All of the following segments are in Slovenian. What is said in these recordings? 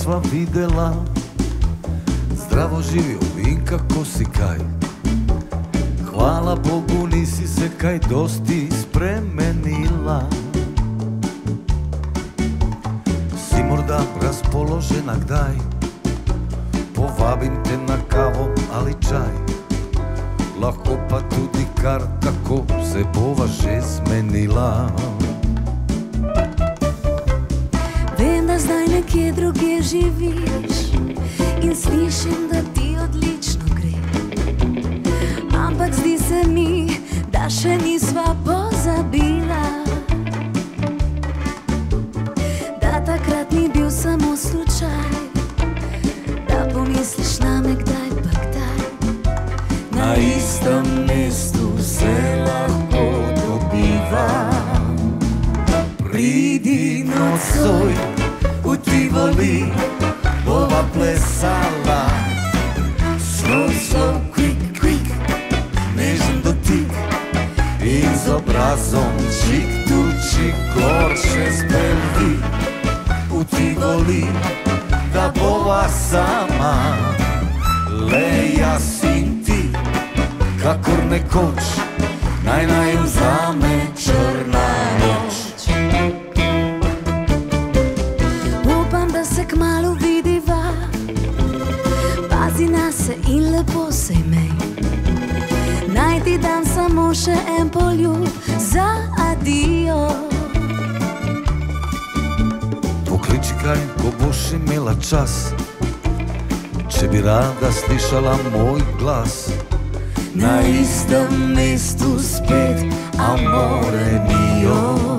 mrtva videla. Zdravo živio, in kako si kaj. Hvala Bogu nisi se kaj dosti spremenila. Si morda razpoložena kdaj, povabim te na kavo ali čaj. Lahko pa tudi kar tako se bova že zmenila. Vem, da zdaj nekje drugje živiš in slišim, da ti odlično gre. Ampak zdi se mi, da še nisva pozabila, da takrat ni bil samo slučaj, da pomisliš name kdaj pa kdaj. Na istem mestu se lahko dobiva. Pridi nocoj v Tivoli, bova plesala. Slow, slow, quick, quick, nežen dotik in z obrazom čik tu čik gor čez Belvi. V Tivoli, da bova sama, le jaz in ti, kakor nekoč, naj vzame črna noč. Upam, da se kmalu vidiva, pazi na se in lepo se imej. Naj ti dam samo še en poljub za adijo. Pokliči kaj, ko boš imela čas, če bi rada slišala moj glas. Na istem mestu spet, amore mio.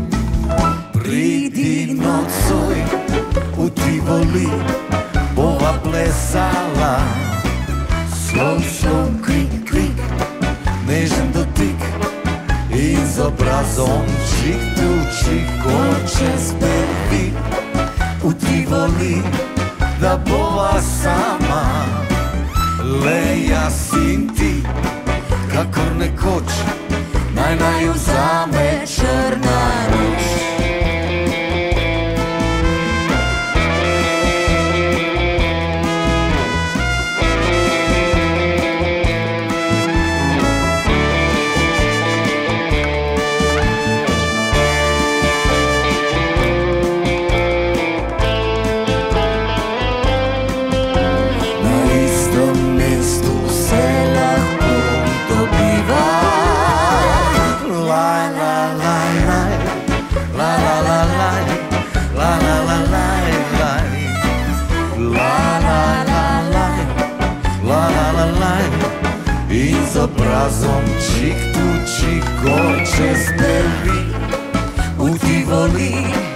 Pridi nocoj v Tivoli, bova plesala. Slow, slow, quick, quick, nežen dotik in z obrazom čik tu čik gor čez Belvi. V Tivoli, da bova sama, le jaz in ti, kakor nekoč, naj vzame črna noč. In z obrazom čik tu čik gor čez Belvi. V Tivoli,